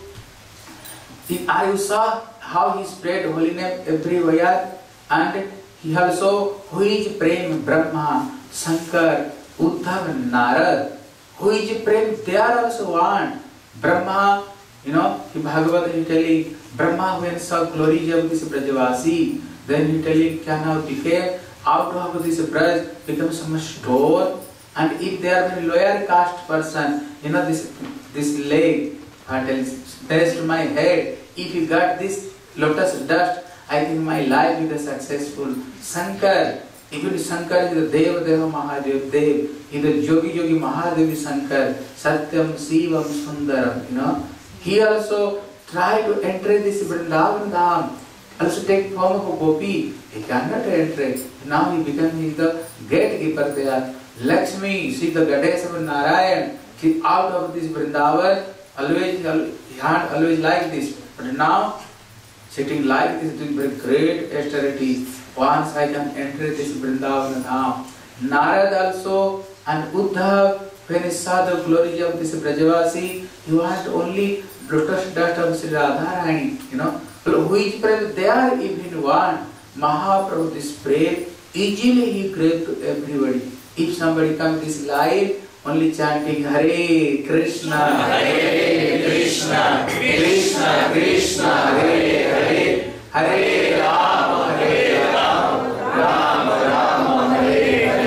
Are you saw how he spread holy name everywhere, and he also who is Prem Brahma, Shankar, Uddhav, Narad. Who is Prem? They are also one. Brahma, you know, in Bhagavad he telling. Brahma when saw glory of this Brajavasi, then he telling can now became out of this Braj becomes some stone, and if they are very lower caste person, you know this this leg, I tell there to my head. If you got this lotus dust, I think my life will be successful. Shankar, even Shankar is the Deva Deva Mahadev Dev, is the Yogi Yogi Mahadev Shankar, Satyam Sivam Sundaram, you know. He also try to enter this Vrindavan Dham, also take form of a gopi. He cannot enter. Now he becomes the gatekeeper there. Lakshmi, see the goddess of Narayan, she out of this Vrindavan, always, he had always like this. But now, sitting like this, doing very great austerity. Once I can enter this Vrindavan Dham. Narad also and Uddhav, when he saw the glory of this Brajavasi, he wanted only lotus dust of Sri Radharani, you know. But who is present there if he want? Mahaprabhu this prayer, easily he gave to everybody. If somebody comes this live, only chanting Hare Krishna, Hare Krishna, Krishna Krishna, Hare Hare, Hare Rama, Hare Rama, Rama Rama, Hare Hare.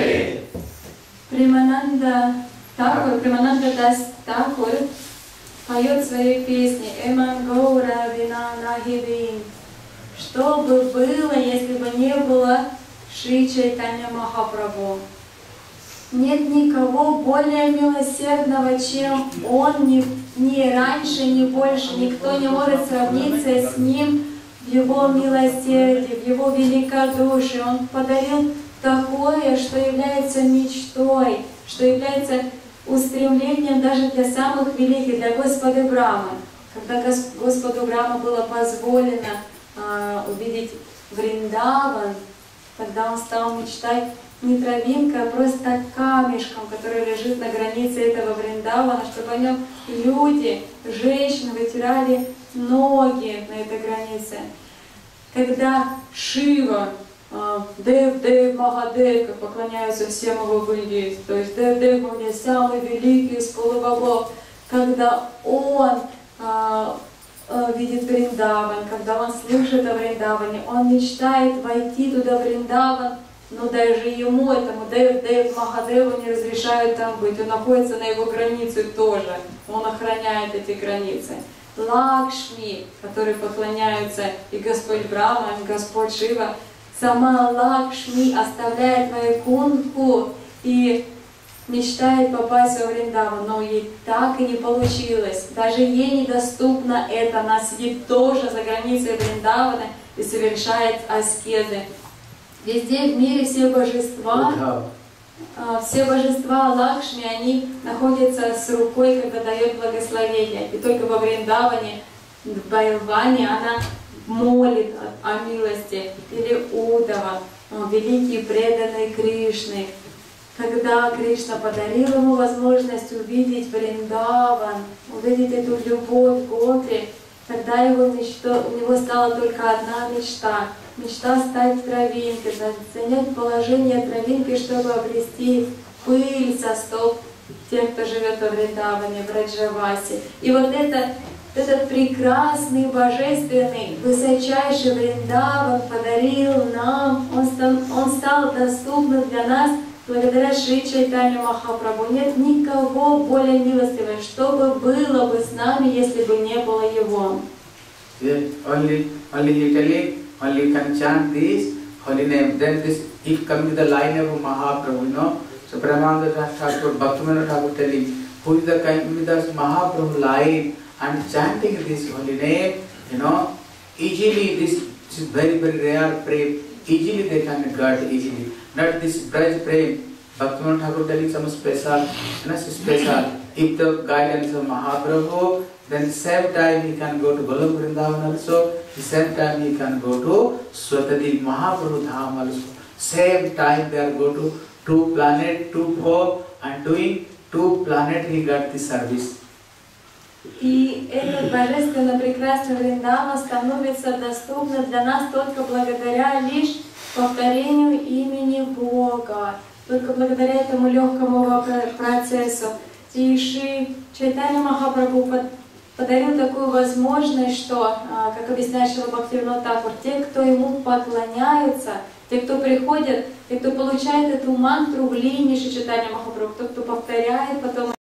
Такур, Премананда Дас Такур поет свои песни «Эман Гаура Вина Нахивин». Что бы было, если бы не было Шри Чайтанья Махапрабху? Нет никого более милосердного, чем Он, ни, ни раньше, ни больше. Никто не может сравниться с Ним в Его милосердии, в Его великодушии. Он подарил такое, что является мечтой, что является устремлением даже для самых великих, для Господа Брамы. Когда Господу Брама было позволено э, увидеть Вриндаван, тогда он стал мечтать не травинкой, а просто камешком, который лежит на границе этого Вриндавана, чтобы о нем люди, женщины вытирали ноги на этой границе. Когда Шива, Дев, Дев, Махадев, как поклоняются всем его в Индии, то есть Дев, Дев, он самый великий из полубогов, когда он а, а, видит Вриндаван, когда он слышит о Вриндаване, он мечтает войти туда в Вриндаван, но даже ему, этому Дев, Дев, Махадеву не разрешают там быть, он находится на его границе тоже, он охраняет эти границы. Лакшми, которые поклоняются и Господь Брахма, и Господь Шива, сама Лакшми оставляет Вайкунтху и мечтает попасть во Вриндаван, но ей так и не получилось. Даже ей недоступно это. Она сидит тоже за границей Вриндавана и совершает аскезы. Везде в мире все божества, все божества Лакшми, они находятся с рукой, когда дает благословение. И только во Вриндаване, в Байлване, она молит о милости, или Удава, великий преданный Кришны. Когда Кришна подарил ему возможность увидеть Вриндаван, увидеть эту любовь Гопи, тогда его мечта, у него стала только одна мечта. Мечта стать травинкой, занять положение травинки, чтобы обрести пыль со стоп тех, кто живет во Вриндаване, в Раджавасе. И вот это Этот прекрасный, божественный, высочайший Вриндаван подарил нам, он стал, он стал доступным для нас благодаря Шри Чайтанья Махапрабху. Нет никого более милостивого, что бы было бы с нами, если бы не было его. Yeah, only, only you telling, only you can chant this holy name. Then this, if come to the line of Mahaprabhu, you know, so Premananda Thakur, Bhaktivinoda Thakur telling, who is the kind with us Mahaprabhu line and chanting this holy name, you know, easily this, this is very very rare prem, easily they can get easily. Not this Braj prem, Bhaktivinoda Thakur telling some special, you know, special. If the guidance of Mahaprabhu, then same time he can go to Golok Vrindavan also, the same time he can go to Swatadi Mahaprabhu Dham also. Same time they are go to two planet, two four, and doing two planet he got the service. И этот божественно прекрасный Вриндаван становится доступным для нас только благодаря лишь повторению имени Бога, только благодаря этому легкому процессу. И Шри Чайтанья Махапрабху подарил такую возможность, что, как объясняет Шрила Бхактивинода Тхакур, те, кто ему поклоняются, те, кто приходят, те, кто получает эту мантру в линии Шри Чайтанья Махапрабху, тот, кто повторяет потом